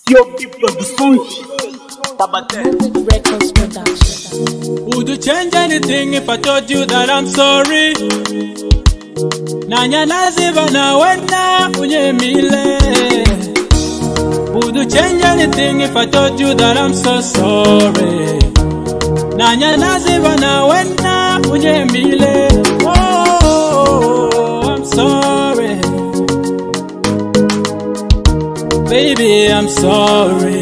Yo, the produções Tabate. Movie Records Production. Would you change anything if I told you that I'm sorry? Nanya naziva na wena unyemile. Would you change anything if I told you that I'm so sorry? Nanya naziva na wena unyemile. Oh, I'm sorry. Baby, I'm sorry.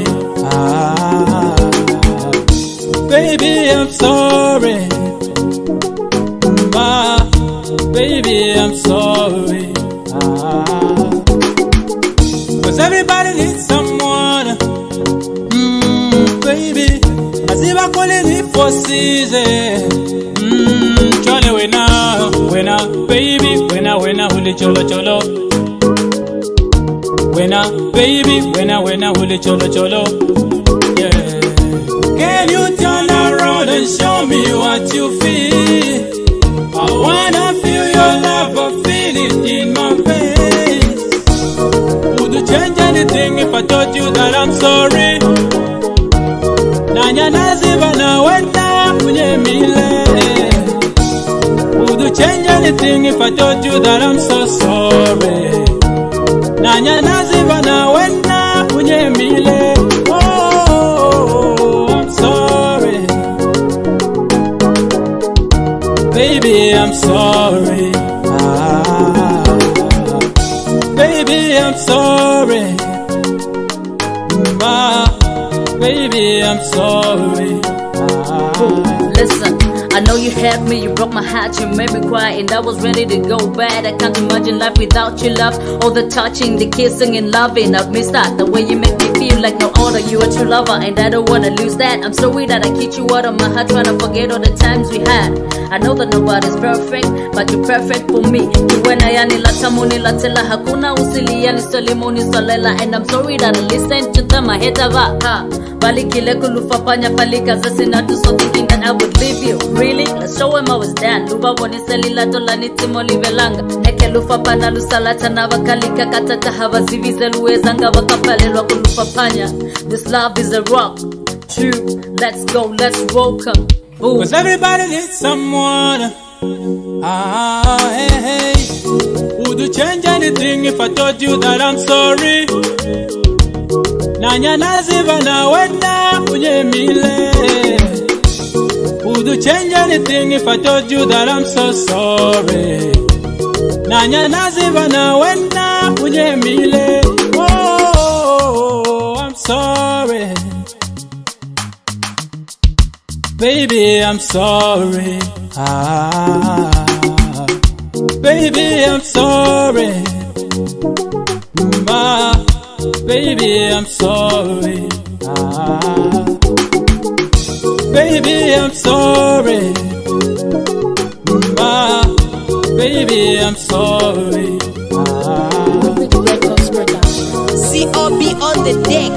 Baby, I'm sorry. Baby, I'm sorry. Cause everybody needs someone. Baby, as if I calling it for season. Chole wena, baby, wena, huli cholo cholo. Baby, wena, huli cholo cholo. Yeah. Can you turn around and show me what you feel? I wanna feel your love, I feel it in my face. Would you change anything if I told you that I'm sorry? Nanya naziva na wena unyemile. Would you change anything if I told you that I'm so sorry? Nanya naziva na wena unyemile. Baby, I'm sorry. Baby, I'm sorry. Baby, I'm sorry. Listen, I know you hurt me, you broke my heart, you made me cry, and I was ready to go bad. I can't imagine life without your love. All the touching, the kissing and loving, I've missed that. The way you make me feel like no other, you a true lover, and I don't wanna lose that. I'm sorry that I kicked you out of my heart, trying to forget all the times we had. I know that nobody's perfect, but you're perfect for me. Kiwena yani latamuni latela hakuna usili yani solimoni solela. And I'm sorry that I listened to them, I hate ava. Bali kile kulufa panya palika zasina to so thinking that I would leave you. Really? Let's show him I was done. Luba woni selila tola nitimo livelanga. Eke lufa pana lusalata na wakalika kataka hava zivize luezanga wakapalelwa kulufa panya. This love is a rock. True, let's go, let's rock up. Cause everybody needs someone. Hey. Would you change anything if I told you that I'm sorry? Nanya naziva na wena unyemile. Would you change anything if I told you that I'm so sorry? Nanya naziva na wena unyemile. Oh, I'm sorry. Baby, I'm sorry. Baby, I'm sorry. Baby, I'm sorry. Baby, I'm sorry. Baby, I'm sorry. Movie Records Production. COB on the deck.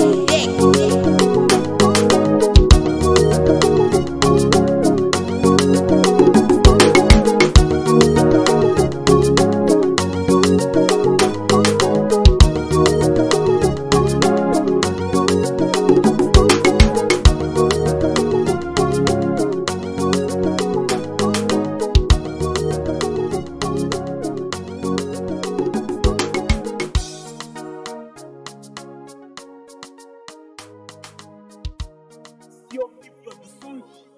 Yo, the produções